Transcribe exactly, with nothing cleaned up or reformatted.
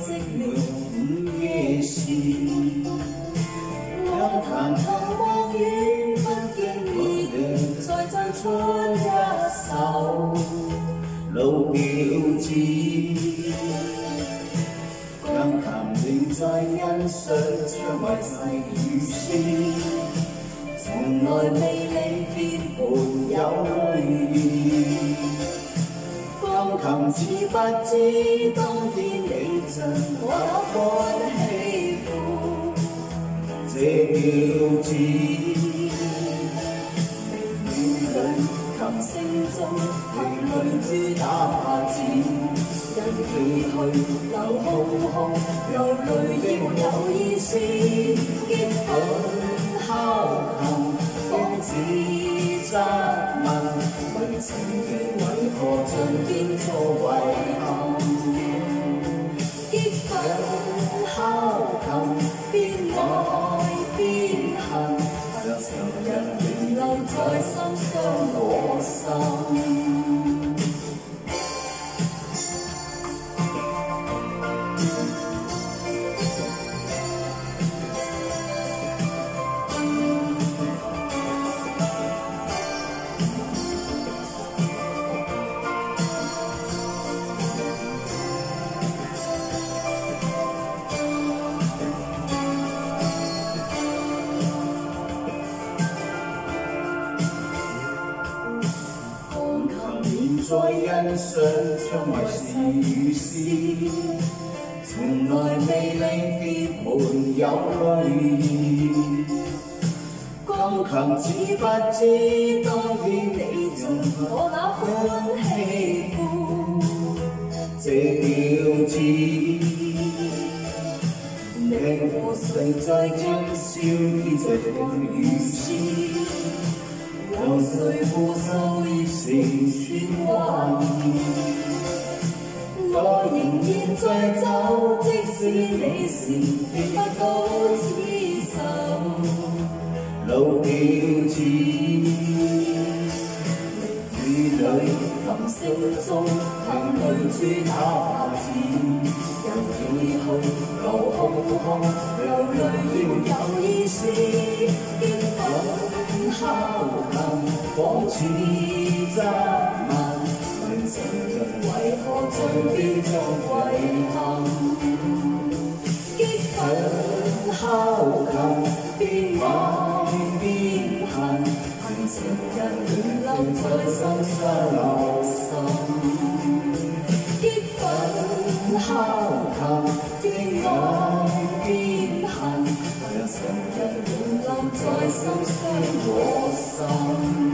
積了午夜時，兩談談莫怨，不經意地再奏出一首老調子。鋼琴仍在欣賞窗外細雨絲，從來未離別沒有淚意。鋼琴似不知當天你像我那般喜歡這調子，雨裏琴聲中憑淚珠打拍子，因唏噓流空空，流淚亦有意思，激憤敲琴仿似質問。為情願為何像變錯遺憾？激憤敲琴，邊愛邊恨，若長日仍留在心傷我心。在欣賞窗外是雨絲，從來未離別沒有淚意。鋼琴似不知當天你像我那般喜歡這調子，你和誰在今宵依這雨絲？有誰負受熱情喧譁？我仍然在走，即使你是亦不到此心老調子。雨裏琴聲中憑淚珠打拍子，因唏噓流空空，流淚要有意思，激憤敲琴仿似質問，為情人為何像變作遺憾？激憤敲琴，邊愛邊恨，為情人仍留在心傷我心。激憤敲琴，邊愛邊恨，為情人仍留在心傷我心。